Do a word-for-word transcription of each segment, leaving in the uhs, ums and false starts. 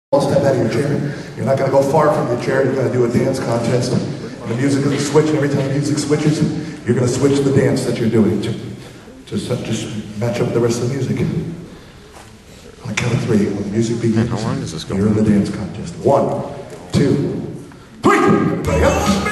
Step out of your chair. You're not going to go far from your chair. You're going to do a dance contest. And the music is a switch, and every time the music switches, you're going to switch the dance that you're doing to just, just match up with the rest of the music. On the count of three, when the music begins, how long does this go? you're in the dance contest. One, two, three. Everybody up.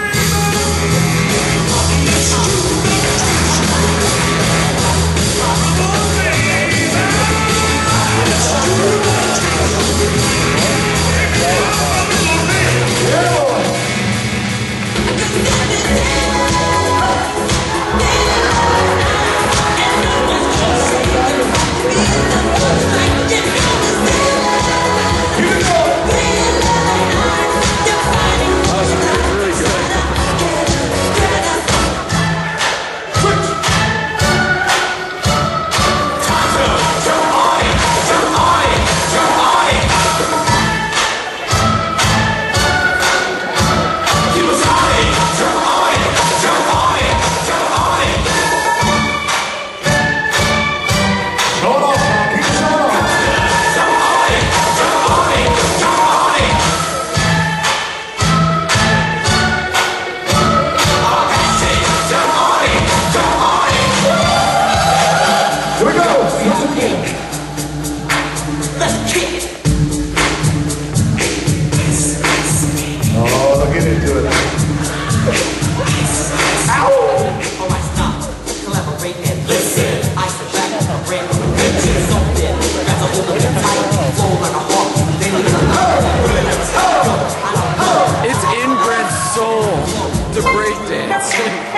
It's inbred soul to breakdance.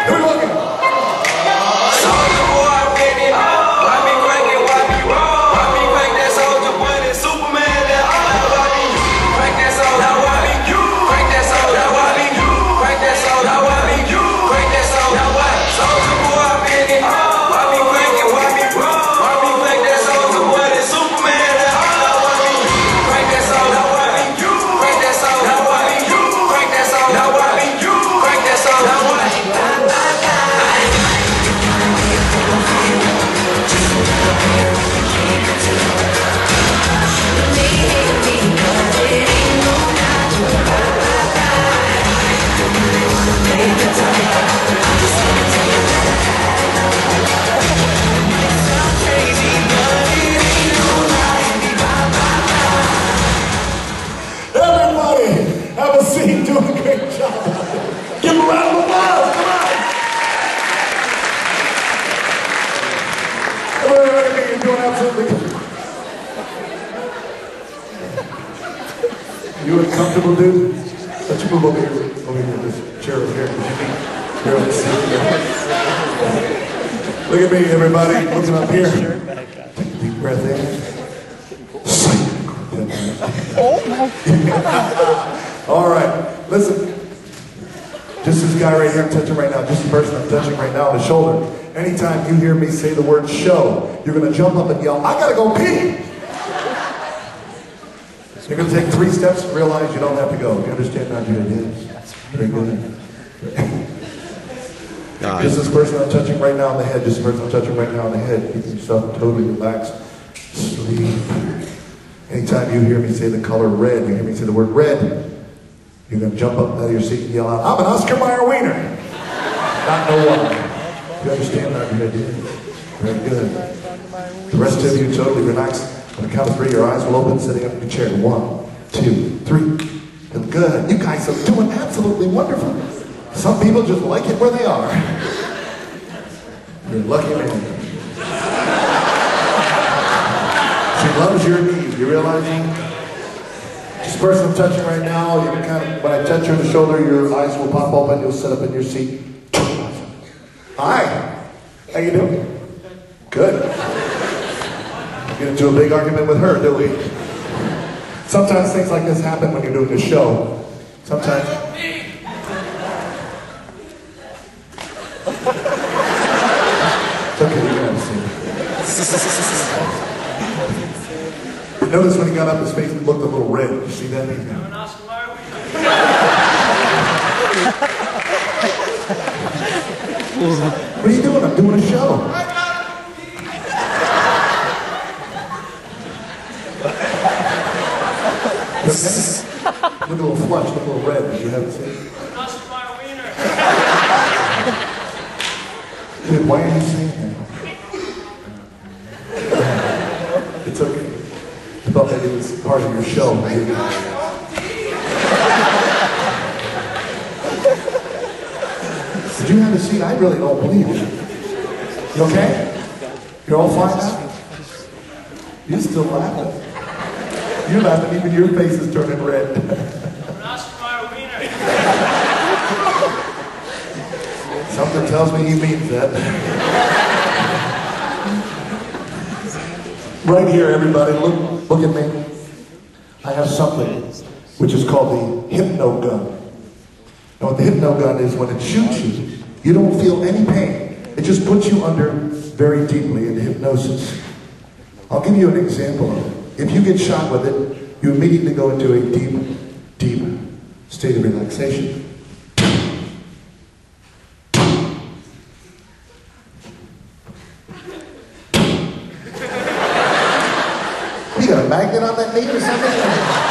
Doing a great job. Give him a round of applause. Come on. Everybody, you're doing absolutely good. You uncomfortable, dude? Let's move over here. Over here. This chair over here. Here on the seat. Look at me, everybody. Looking up here. Take a deep breath in. Oh my God. All right, listen. Just this guy right here I'm touching right now, just the person I'm touching right now on the shoulder. Anytime you hear me say the word show, you're going to jump up and yell, I got to go pee. You're going to take three steps and realize you don't have to go. You understand how to do it? Very good. Just this person I'm touching right now on the head, just the person I'm touching right now on the head, keep yourself totally relaxed. Sleep. Anytime you hear me say the color red, you hear me say the word red, you're going to jump up out of your seat and yell out, I'm an Oscar Mayer wiener. Not know why. You understand that good idea? Very good. The rest of you totally relaxed. On the count of three, your eyes will open, sitting up in your chair. One, two, three. And good. You guys are doing absolutely wonderful. Some people just like it where they are. You're a lucky man. She loves your need. You realize? This person I'm touching right now, you can kind of, when I touch you on the shoulder, your eyes will pop open, you'll sit up in your seat. Hi. How you doing? Good. Get into a big argument with her, do we? Sometimes things like this happen when you're doing a show. Sometimes. It's okay, you can have a seat. Notice when he got up, his face looked a little red. Did you see that? What are you doing? I'm doing a show. okay? Look a little flush, look a little red. Did you have it seen? Dude, why are you saying that? It's okay. I thought maybe it was part of your show. Maybe. Did you have a seat? I really don't believe it. You okay? You're all fine now? You're still laughing. You're laughing, even your face is turning red. Something tells me he means that. Right here, everybody, look, look at me. I have something which is called the Hypno Gun. Now what the Hypno Gun is, when it shoots you, you don't feel any pain. It just puts you under very deeply into hypnosis. I'll give you an example of it. If you get shot with it, you immediately go into a deep, deep state of relaxation. You got a magnet on that knee or something?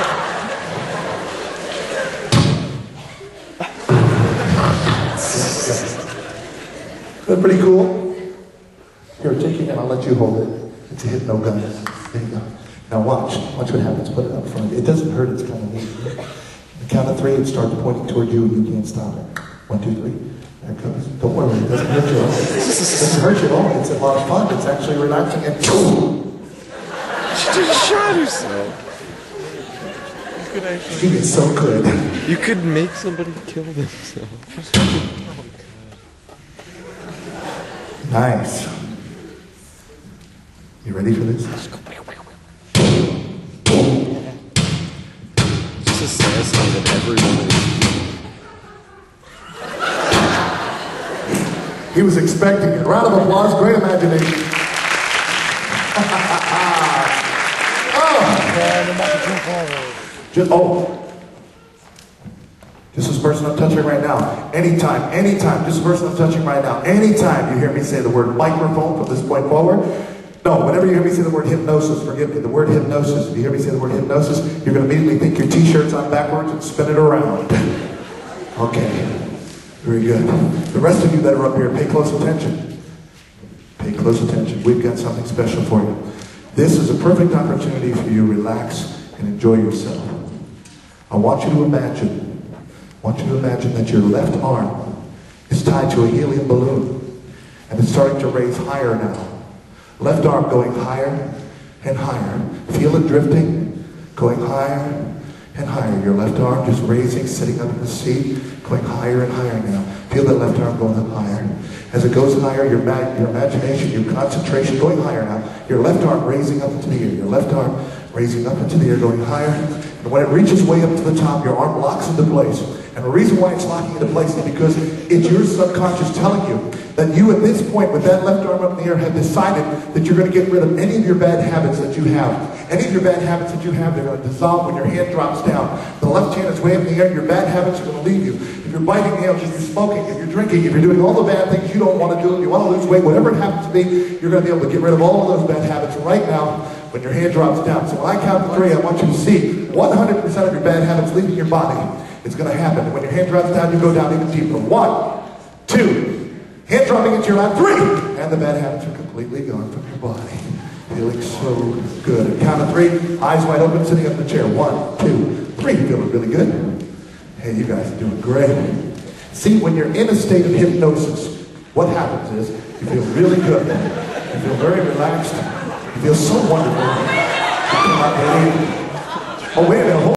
That's pretty cool. Here, take it and I'll let you hold it. It's a Hypno Gun. There you go. Now watch. Watch what happens. Put it up front. It doesn't hurt. It's kind of neat. On the count of three, it starts pointing toward you and you can't stop it. One, two, three. There it goes. Don't worry. It doesn't hurt you at all. It doesn't hurt you at all. It's a lot of fun. It's actually relaxing and She just shot herself. You could actually. it's so good. You could make somebody kill themselves. Nice. You ready for this? Just assassinated everyone. He was expecting it. Round of applause. Great imagination. oh. Just, oh. This is the person I'm touching right now. Anytime, anytime, this is the person I'm touching right now. Anytime you hear me say the word microphone from this point forward, no, whenever you hear me say the word hypnosis, forgive me, the word hypnosis, if you hear me say the word hypnosis, you're going to immediately think your t-shirt's on backwards and spin it around. Okay, very good. The rest of you that are up here, pay close attention. Pay close attention. We've got something special for you. This is a perfect opportunity for you to relax and enjoy yourself. I want you to imagine I want you to imagine that your left arm is tied to a helium balloon and it's starting to raise higher now. Left arm going higher and higher. Feel it drifting, going higher and higher. Your left arm just raising, sitting up in the seat, going higher and higher now. Feel that left arm going up higher. As it goes higher, your, mag your imagination, your concentration going higher now. Your left arm raising up into the air. Your left arm raising up into the air, going higher. And when it reaches way up to the top, your arm locks into place. And the reason why it's locking into place is because it's your subconscious telling you that you at this point, with that left arm up in the air, have decided that you're going to get rid of any of your bad habits that you have. Any of your bad habits that you have, they're going to dissolve when your hand drops down. The left hand is way up in the air, your bad habits are going to leave you. If you're biting nails, if you're smoking, if you're drinking, if you're doing all the bad things you don't want to do, if you want to lose weight, whatever it happens to be, you're going to be able to get rid of all of those bad habits right now when your hand drops down. So when I count to three, I want you to see one hundred percent of your bad habits leaving your body. It's going to happen. When your hand drops down, you go down even deeper. One, two, hand dropping into your lap. Three, and the bad habits are completely gone from your body. Feeling so good. At count of three, eyes wide open, sitting up in the chair. One, two, three. Feeling really good. Hey, you guys are doing great. See, when you're in a state of hypnosis, what happens is you feel really good. You feel very relaxed. You feel so wonderful. You cannot believe it. Oh, wait a minute.